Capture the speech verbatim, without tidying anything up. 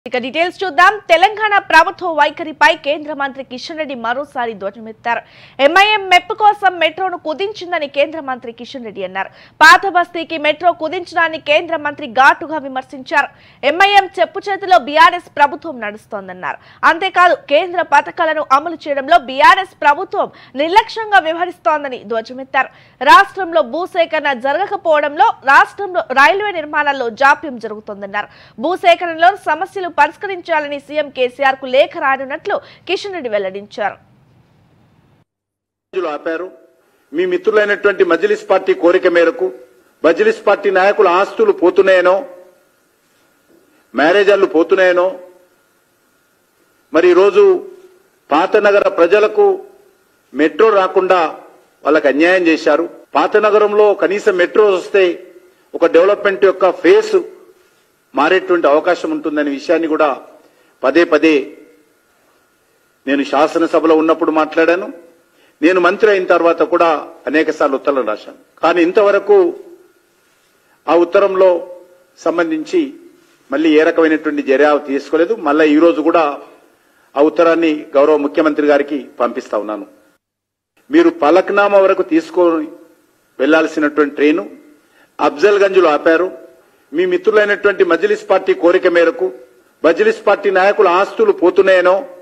ఇక డీటెయిల్స్ చూద్దాం. తెలంగాణ ప్రభుత్వ వైఖరిపై కేంద్ర మంత్రి కిషన్ రెడ్డి మరోసారి ధ్వజమెత్తారు. ఎంఐఎం మెప్పు కోసం మెట్రోను కుదించిందని కేంద్ర మంత్రి కిషన్ రెడ్డి అన్నారు. పాత బస్తీకి మెట్రో కుదించడాన్ని కేంద్ర మంత్రి ఘాటుగా విమర్శించారు. ఎంఐఎం చెప్పు చేతిలో బీఆర్ఎస్ ప్రభుత్వం నడుస్తోందన్నారు. అంతేకాదు కేంద్ర పథకాలను అమలు చేయడంలో బీఆర్ఎస్ ప్రభుత్వం నిర్లక్ష్యంగా వ్యవహరిస్తోందని ధ్వజమెత్తారు. రాష్ట్రంలో భూసేకరణ జరగకపోవడంలో రాష్ట్రంలో రైల్వే నిర్మాణాల్లో జాప్యం జరుగుతోందన్నారు. భూసేకరణలో సమస్యలు పరిష్కరించాలని సీఎం కేసీఆర్ కు లేఖ రానున్నట్లు కిషన్ రెడ్డి వెల్లడించారు. మీ మిత్రులైనటువంటి మజ్లిస్ పార్టీ కోరిక మేరకు మజ్లిస్ పార్టీ నాయకుల ఆస్తులు పోతున్నాయనో మ్యారేజర్లు పోతున్నాయనో మరి ఈరోజు పాత నగర ప్రజలకు మెట్రో రాకుండా వాళ్ళకి అన్యాయం చేశారు. పాత నగరంలో కనీసం మెట్రో వస్తే ఒక డెవలప్మెంట్ యొక్క ఫేస్ మారేటువంటి అవకాశం ఉంటుందనే విషయాన్ని కూడా పదే పదే నేను శాసనసభలో ఉన్నప్పుడు మాట్లాడాను. నేను మంత్రి అయిన తర్వాత కూడా అనేక సార్లు ఉత్తరాలు రాశాను. కానీ ఇంతవరకు ఆ ఉత్తరంలో సంబంధించి మళ్ళీ ఏ రకమైనటువంటి చర్య తీసుకోలేదు. మళ్ళీ ఈ రోజు కూడా ఆ ఉత్తరాన్ని గౌరవ ముఖ్యమంత్రి గారికి పంపిస్తా ఉన్నాను. మీరు పలక్నామా వరకు తీసుకొని వెళ్లాల్సినటువంటి ట్రైను అఫ్జల్ గంజ్ లో ఆపారు. మీ మిత్రులైనటువంటి మజ్లిస్ పార్టీ కోరిక మేరకు మజ్లిస్ పార్టీ నాయకుల ఆస్తులు పోతున్నాయనో